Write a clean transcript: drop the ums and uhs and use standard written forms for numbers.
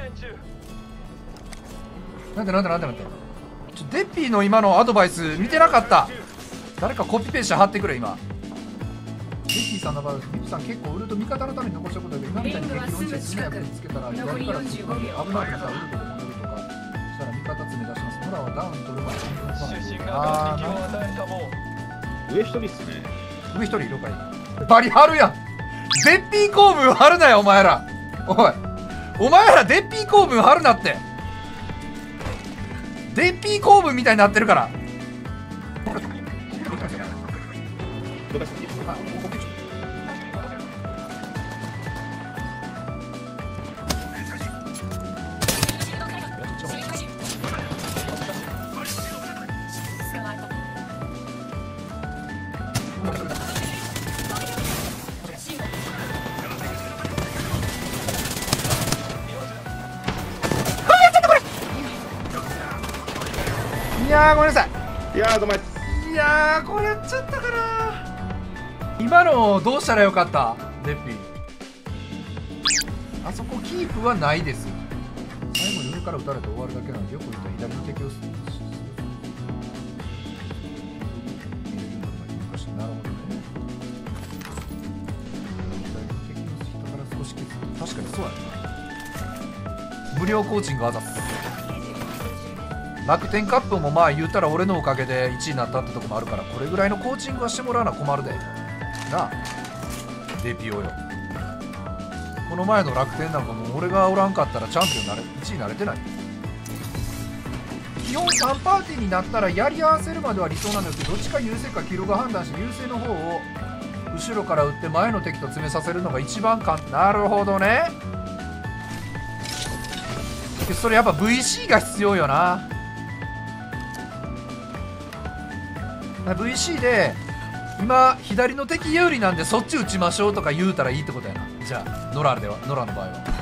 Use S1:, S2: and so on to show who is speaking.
S1: なんでデッピーの今のアドバイス見てなかった。誰かコピペして貼ってくれ今。デッピーさんの場合デッピーさん結構ウルト味方のために残したことだけど、今みたいに敵の位置で詰めなく見つけたら左からすぐ危なくなったらウルトで戻るとか、そしたら味方詰め出します。ホラーはダウン取る前にあー
S2: 上一人っすね。
S1: 上一人いるかい。バリ張るやん。デッピー構文張るなよお前ら。お前らデッピー構文張るなって。デッピー構文みたいになってるから。いやーごめんなさい。
S2: いやーごめん。
S1: いやーこれやっちゃったかな。今のどうしたらよかったデッピー。あそこキープはないです。最後に上から撃たれて終わるだけなので、よく言ったら左の敵をなるほどね。左の敵の人から少し削って、確かにそうやな。無料コーチングあざっす。楽天カップもまあ言うたら俺のおかげで1位になったってとこもあるから、これぐらいのコーチングはしてもらわな困るでなあデピオよ。この前の楽天なんかもう俺がおらんかったらチャンピオン1位になれてない。基本3パーティーになったらやり合わせるまでは理想なんですけど、どっちか優勢かキルが判断して優勢の方を後ろから打って前の敵と詰めさせるのが一番なるほどね。それやっぱ VC が必要よな。VC で今左の敵有利なんでそっち打ちましょうとか言うたらいいってことやな。じゃあノラの場合は